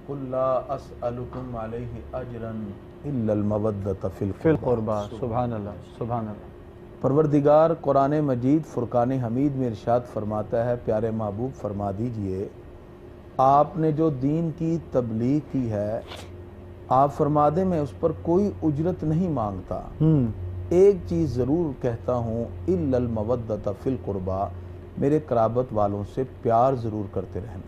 قل لا اسألکم علیہ اجرا الا المودۃ فی القربى. سبحان اللہ سبحان اللہ. پروردگار قرآن مجید فرقان حمید میں ارشاد فرماتا ہے، پیارے محبوب فرما دیجئے آپ نے جو دین کی تبلیغ کی ہے آپ فرما دیں میں اس پر کوئی اجرت نہیں مانگتا، ایک چیز ضرور کہتا ہوں الا المودۃ فی القربى، میرے قرابت والوں سے پیار ضرور کرتے رہنا.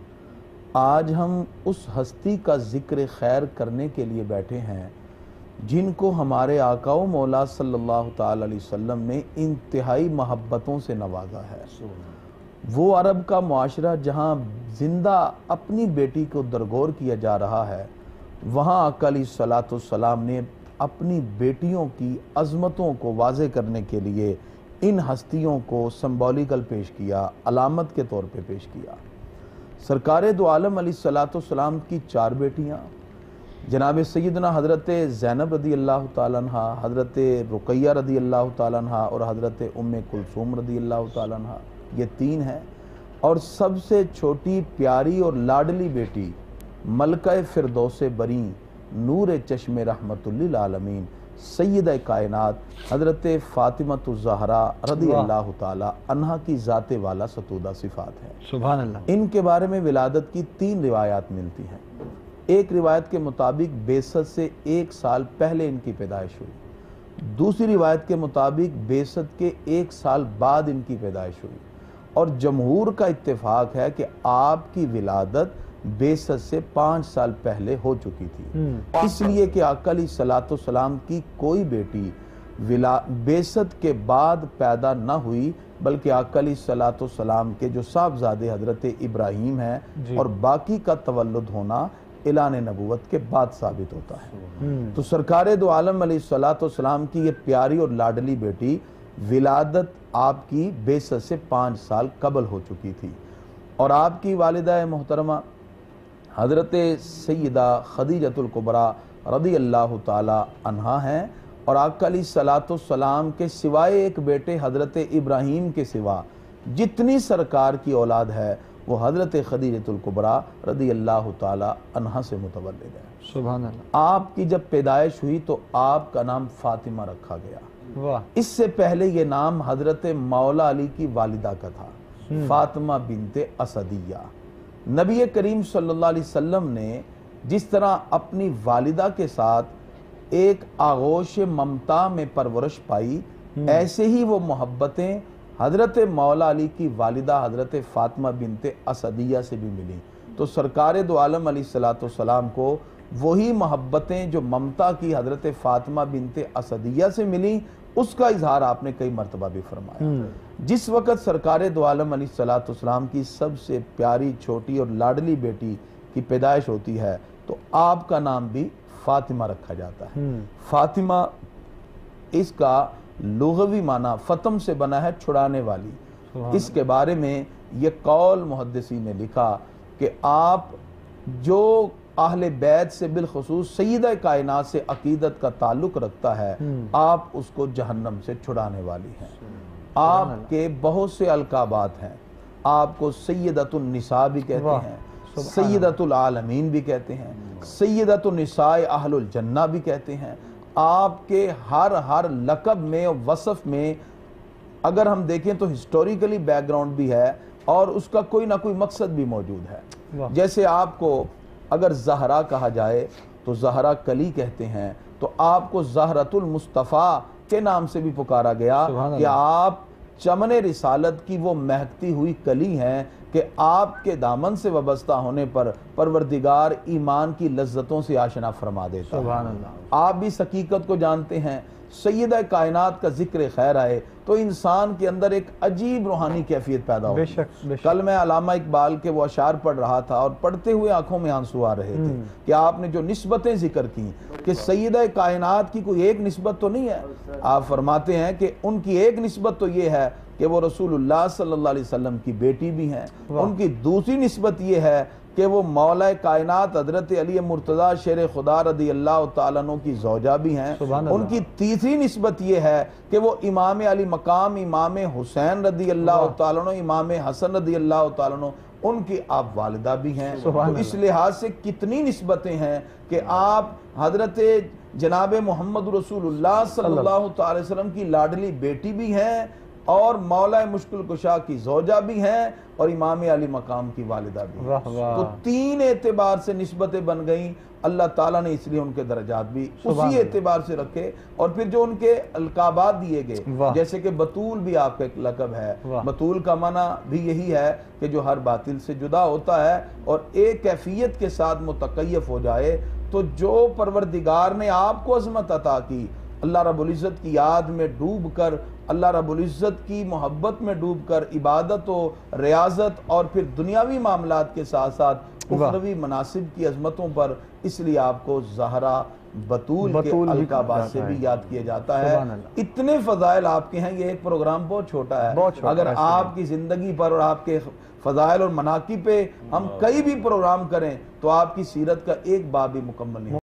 آج ہم اس ہستی کا ذکر خیر کرنے کے لیے بیٹھے ہیں جن کو ہمارے آقا و مولا صلی اللہ تعالی علیہ وسلم نے انتہائی محبتوں سے نوازا ہے. وہ عرب کا معاشرہ جہاں زندہ اپنی بیٹی کو درگور کیا جا رہا ہے، وہاں آقا علیہ الصلوۃ والسلام نے اپنی بیٹیوں کی عظمتوں کو واضح کرنے کے لیے ان ہستیوں کو سمبولیکل پیش کیا، علامت کے طور پہ پیش کیا. سرکار دو عالم علیہ الصلوۃ والسلام کی 4 بیٹیاں جناب سیدنا حضرت زینب رضی اللہ تعالیٰ عنہ، حضرت رقیہ رضی اللہ تعالیٰ عنہ اور حضرت ام کلثوم رضی اللہ تعالیٰ عنہ، یہ 3 ہیں. اور سب سے چھوٹی پیاری اور لاڈلی بیٹی ملکۂ فردوس بریں نورچشم رحمت للعالمین سیدہ کائنات حضرت فاطمہ زہراء رضی اللہ تعالیٰ عنہ کی ذات والا ستودہ صفات ہے. سبحان اللہ. ان کے بارے میں ولادت کی 3 روایات ملتی ہیں. ایک روایت کے مطابق بعثت سے 1 سال پہلے ان کی پیدائش ہوئی، دوسری روایت کے مطابق بعثت کے 1 سال بعد ان کی پیدائش ہوئی، اور جمہور کا اتفاق ہے کہ آپ کی ولادت بعثت سے 5 سال پہلے ہو چکی تھی. اس لیے کہ آقا علیہ الصلوۃ والسلام کی کوئی بیٹی بعثت کے بعد پیدا نہ ہوئی، بلکہ آقا علیہ الصلوۃ والسلام کے جو صاحبزادے حضرت ابراہیم ہیں اور باقی کا تولد ہونا اعلان نبوت کے بعد ثابت ہوتا ہے. تو سرکار دو عالم علیہ الصلوۃ والسلام کی یہ پیاری اور لاڈلی بیٹی ولادت آپ کی بعثت سے 5 سال قبل ہو چکی تھی، اور آپ کی والدہ محترمہ حضرت سیدہ خدیجۃ الکبریٰ رضی اللہ تعالی عنہا ہیں، اور آقا علیہ الصلوۃ والسلام کے سوائے ایک بیٹے حضرت ابراہیم کے سوا جتنی سرکار کی اولاد ہے وہ حضرت خدیجۃ الکبریٰ رضی اللہ تعالی عنہا سے متولد ہے. سبحان اللہ. آپ کی جب پیدائش ہوئی تو آپ کا نام فاطمہ رکھا گیا. واہ. اس سے پہلے یہ نام حضرت مولا علی کی والدہ کا تھا، فاطمہ بنت اسدیہ. نبی کریم صلی اللہ علیہ وسلم نے جس طرح اپنی والدہ کے ساتھ ایک آغوش ممتا میں پرورش پائی، ایسے ہی وہ محبتیں حضرت مولا علی کی والدہ حضرت فاطمہ بنت اسدیہ سے بھی ملی. تو سرکار دو عالم علیہ الصلوۃ والسلام کو وہی محبتیں جو ممتا کی حضرت فاطمہ بنت اسدیہ سے ملی، اس کا اظہار آپ نے کئی مرتبہ بھی فرمایا. جس وقت سرکار دو عالم علیہ الصلوۃ والسلام کی سب سے پیاری چھوٹی اور لاڈلی بیٹی کی پیدائش ہوتی ہے تو آپ کا نام بھی فاطمہ رکھا جاتا ہے. فاطمہ اس کا لغوی معنی فتم سے بنا ہے چھڑانے والی. اس کے بارے میں یہ قول محدثین نے لکھا کہ آپ جو اہل بیت سے بالخصوص سیدہ کائنات سے عقیدت کا تعلق رکھتا ہے، آپ اس کو جہنم سے چھڑانے والی ہیں. آپ کے بہت سے القابات ہیں، آپ کو سیدۃ النساء بھی کہتے ہیں، سیدۃ العالمین بھی کہتے ہیں، سیدۃ النساء اہل الجنہ بھی کہتے ہیں. آپ کے ہر لقب میں اور وصف میں اگر ہم دیکھیں تو ہسٹوریکلی بیک گراؤنڈ بھی ہے اور اس کا کوئی نہ کوئی مقصد بھی موجود ہے. جیسے آپ کو اگر زہراء کہا جائے تو زہراء کلی کہتے ہیں، تو آپ کو زہرۃ المصطفیٰ کے نام سے بھی پکارا گیا کہ آپ چمن رسالت کی وہ مہکتی ہوئی کلی ہیں کہ آپ کے دامن سے وابستہ ہونے پر پروردگار ایمان کی لذتوں سے آشنا فرما دیتا ہے. سبحان اللہ. آپ بھی اس حقیقت کو جانتے ہیں، سیدہ کائنات کا ذکر خیر آئے تو انسان کے اندر ایک عجیب روحانی کیفیت پیدا ہوتی ہے. کل میں علامہ اقبال کے وہ اشعار پڑھ رہا تھا اور پڑھتے ہوئے آنکھوں میں آنسو آ رہے تھے کہ آپ نے جو نسبتیں ذکر کی کہ سیدہ کائنات کی کوئی ایک نسبت تو نہیں ہے. آپ فرماتے ہیں کہ ان کی ایک نسبت تو یہ ہے کہ وہ رسول اللہ صلی اللہ علیہ وسلم کی بیٹی بھی ہیں. ان کی دوسری نسبت یہ ہے کہ وہ مولا کائنات حضرت علی مرتضیٰ شیر خدا رضی اللہ تعالیٰ عنہ کی زوجہ بھی ہیں. ان کی تیسری نسبت یہ ہے کہ وہ امام علی مقام امام حسین رضی اللہ تعالیٰ عنہ، امام حسن رضی اللہ تعالیٰ عنہ، ان کی آپ والدہ بھی ہیں، تو سبحان اس لحاظ سے کتنی نسبتیں ہیں کہ آپ حضرت جناب محمد رسول اللہ صلی اللہ تعالی وسلم کی لاڈلی بیٹی بھی ہیں، اور مولا مشکل کشا کی زوجہ بھی ہیں، اور امام علی مقام کی والدہ بھی ہیں۔ تو تین اعتبار سے نسبتیں بن گئیں۔ اللہ تعالیٰ نے اس لیے ان کے درجات بھی اسی اعتبار سے رکھے، اور پھر جو ان کے القابات دیے گئے، جیسے کہ بطول بھی آپ کا ایک لقب ہے۔ بطول کا معنی بھی یہی ہے کہ جو ہر باطل سے جدا ہوتا ہے اور ایک کیفیت کے ساتھ متکیف ہو جائے۔ تو جو پروردگار نے آپ کو عظمت عطا کی، اللہ رب العزت کی یاد میں ڈوب کر، اللہ رب العزت کی محبت میں ڈوب کر، عبادت و ریاضت اور پھر دنیاوی معاملات کے ساتھ ساتھ اخروی مناصب کی عظمتوں پر، اس لیے آپ کو زہرا بطول کے القابات سے بھی یاد کیا جاتا ہے۔ اتنے فضائل آپ کے ہیں، یہ ایک پروگرام بہت چھوٹا ہے۔ اگر آپ کی زندگی پر اور آپ کے فضائل اور مناقب پہ ہم کئی بھی پروگرام کریں تو آپ کی سیرت کا ایک باب بھی مکمل نہیں